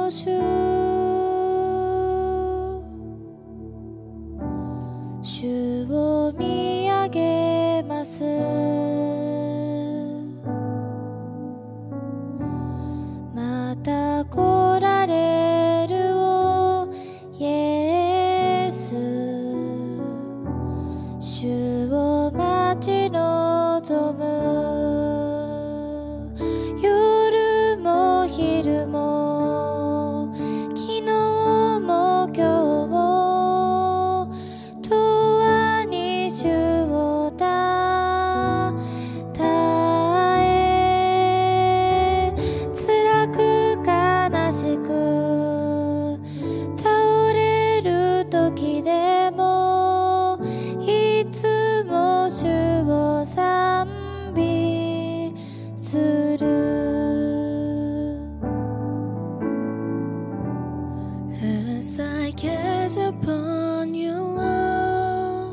主主を見上げますまた来られるおイエス主を待ち望む夜も昼も昨日も今日も永遠に主をたたえ辛く悲しく倒れる時でもいつも主を賛美する As I gaze upon your love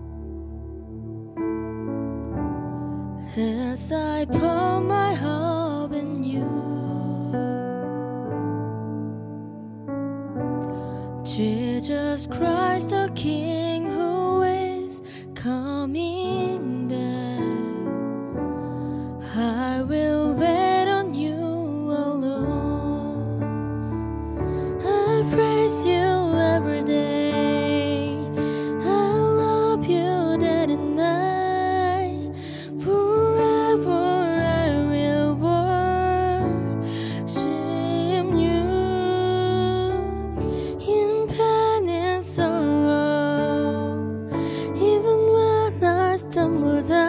As I pour my hope in you Jesus Christ the King who is coming back I will wait on you alone I praise you every day I love you day and night Forever I will worship you In pain and sorrow Even when I stumble down